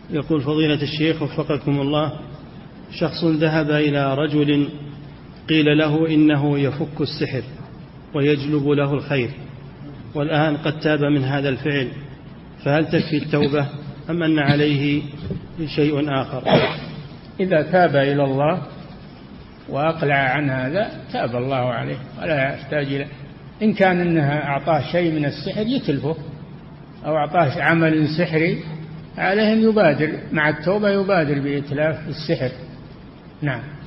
يقول فضيلة الشيخ وفقكم الله، شخص ذهب إلى رجل قيل له إنه يفك السحر ويجلب له الخير، والآن قد تاب من هذا الفعل، فهل تكفي التوبة أم أن عليه شيء آخر؟ إذا تاب إلى الله وأقلع عن هذا تاب الله عليه ولا يحتاج إلى، إن كان إنها أعطاه شيء من السحر يتلفه أو أعطاه عمل سحري عليه أن يبادر مع التوبة، يبادر بإتلاف السحر. نعم.